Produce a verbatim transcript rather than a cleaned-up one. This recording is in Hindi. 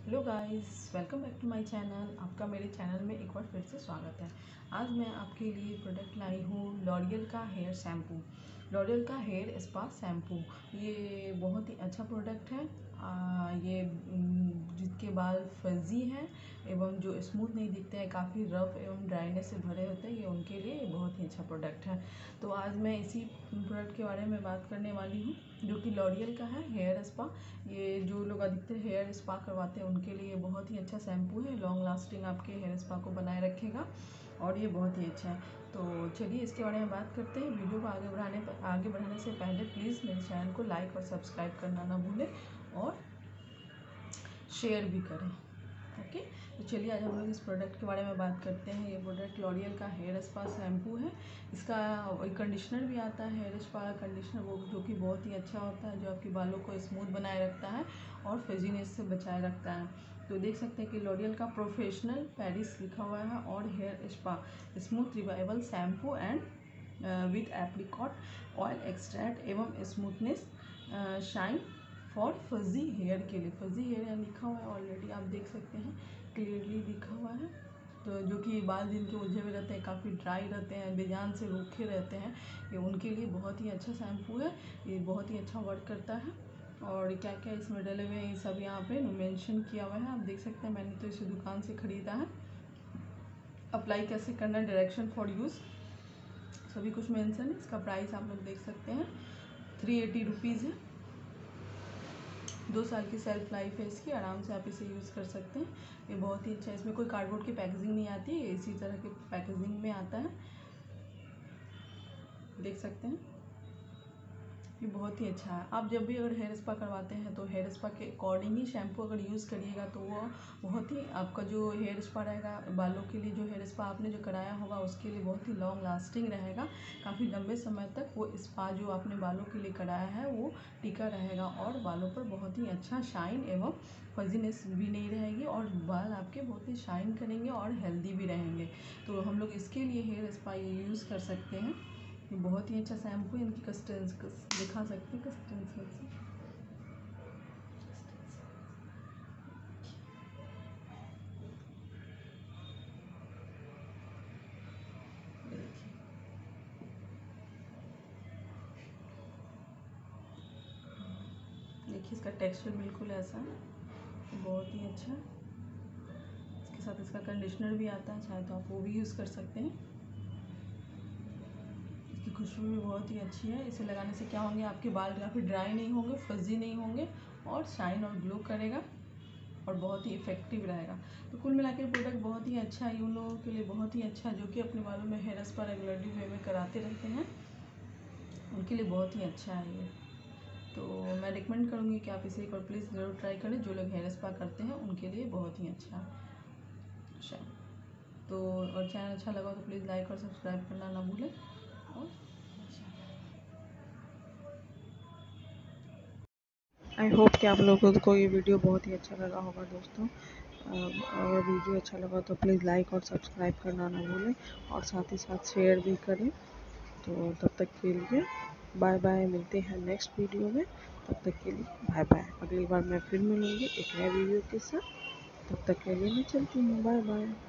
Hello guys, welcome back to my channel. आपका मेरे चैनल में एक बार फिर से स्वागत है। आज मैं आपके लिए प्रोडक्ट लाई हूँ लॉरियल का हेयर शैम्पू। लॉरियल का हेयर स्पा शैम्पू, ये बहुत ही अच्छा प्रोडक्ट है। आ, ये जिसके बाल फजी हैं एवं जो स्मूथ नहीं दिखते हैं, काफ़ी रफ एवं ड्राइनेस से भरे होते हैं, ये उनके लिए बहुत ही अच्छा प्रोडक्ट है। तो आज मैं इसी प्रोडक्ट के बारे में बात करने वाली हूँ, जो कि लॉरियल का है हेयर स्पा। ये जो लोग अधिकतर हेयर स्पा करवाते हैं उनके लिए बहुत ही अच्छा शैम्पू है। लॉन्ग लास्टिंग आपके हेयर स्पा को बनाए रखेगा और ये बहुत ही अच्छा है। तो चलिए इसके बारे में बात करते हैं। वीडियो को आगे बढ़ाने आगे बढ़ाने से पहले प्लीज़ मेरे चैनल को लाइक और सब्सक्राइब करना ना भूलें और शेयर भी करें। ओके, तो चलिए आज हम लोग इस प्रोडक्ट के बारे में बात करते हैं। ये प्रोडक्ट लॉरियल का हेयर स्पा शैम्पू है। इसका कंडीशनर भी आता है, हेयर स्पा कंडीशनर, वो जो कि बहुत ही अच्छा होता है, जो आपके बालों को स्मूथ बनाए रखता है और फ्रिजीनेस से बचाए रखता है। तो देख सकते हैं कि लॉरियल का प्रोफेशनल पेरिस लिखा हुआ है और hair spa smooth revival shampoo and with apricot oil extract एवं smoothness shine for fuzzy hair के लिए। फजी हेयर लिखा हुआ है ऑलरेडी, आप देख सकते हैं क्लियरली लिखा हुआ है। तो जो कि बाल जिनके उलझे हुए रहते हैं, काफ़ी ड्राई रहते हैं, बेजान से रूखे रहते हैं, ये उनके लिए बहुत ही अच्छा शैम्पू है। ये बहुत ही अच्छा वर्क करता है। और क्या क्या इसमें डले हुए हैं ये सब यहाँ पे मेंशन किया हुआ है, आप देख सकते हैं। मैंने तो इसे दुकान से ख़रीदा है। अप्लाई कैसे करना, डायरेक्शन फॉर यूज़, सभी कुछ मेंशन है। इसका प्राइस आप लोग देख सकते हैं, थ्री एटी रुपीज़ है। दो साल की सेल्फ लाइफ है इसकी, आराम से आप इसे यूज़ कर सकते हैं। ये बहुत ही अच्छा है। इसमें कोई कार्डबोर्ड की पैकेजिंग नहीं आती है, इसी तरह के पैकेजिंग में आता है, देख सकते हैं। ये बहुत ही अच्छा है। आप जब भी अगर हेयर स्पा करवाते हैं तो हेयर स्पा के अकॉर्डिंग ही शैम्पू अगर यूज़ करिएगा तो वो बहुत ही आपका जो हेयर स्पा रहेगा, बालों के लिए जो हेयर स्पा आपने जो कराया होगा उसके लिए बहुत ही लॉन्ग लास्टिंग रहेगा। काफ़ी लंबे समय तक वो स्पा जो आपने बालों के लिए कराया है वो टिका रहेगा और बालों पर बहुत ही अच्छा शाइन एवं फजीनेस भी नहीं रहेगी और बाल आपके बहुत ही शाइन करेंगे और हेल्दी भी रहेंगे। तो हम लोग इसके लिए हेयर स्पा ये यूज़ कर सकते हैं। ये बहुत ही अच्छा शैम्पू है। इनकी कस्टेंस दिखा सकते हैं, कस्टेंस देखिए, इसका टेक्सचर बिल्कुल ऐसा है, बहुत ही अच्छा। इसके साथ इसका कंडीशनर भी आता है, चाहे तो आप वो भी यूज़ कर सकते हैं। इसकी खुशबू भी बहुत ही अच्छी है। इसे लगाने से क्या होंगे, आपके बाल काफ़ी ड्राई नहीं होंगे, फजी नहीं होंगे और शाइन और ग्लो करेगा और बहुत ही इफेक्टिव रहेगा। तो कुल मिला के प्रोडक्ट बहुत ही अच्छा है, उन लोगों के लिए बहुत ही अच्छा है जो कि अपने बालों में हेयर स्पा रेगुलरली वे में कराते रहते हैं, उनके लिए बहुत ही अच्छा है ये। तो मैं रिकमेंड करूँगी कि आप इसे एक बार प्लीज़ ज़रूर ट्राई करें। जो लोग हेयर स्पा करते हैं उनके लिए बहुत ही अच्छा है। अच्छा, तो और चैनल अच्छा लगा तो प्लीज़ लाइक और सब्सक्राइब करना ना भूलें। और आई होप कि आप लोगों को ये वीडियो बहुत ही अच्छा लगा होगा दोस्तों। अगर वीडियो अच्छा लगा तो प्लीज़ लाइक और सब्सक्राइब करना ना भूलें और साथ ही साथ शेयर भी करें। तो तब तक के लिए बाय बाय, मिलते हैं नेक्स्ट वीडियो में। तब तक के लिए बाय बाय। अगली बार मैं फिर मिलूँगी एक नए वीडियो के साथ। तब तक के लिए मैं चलती हूँ, बाय बाय।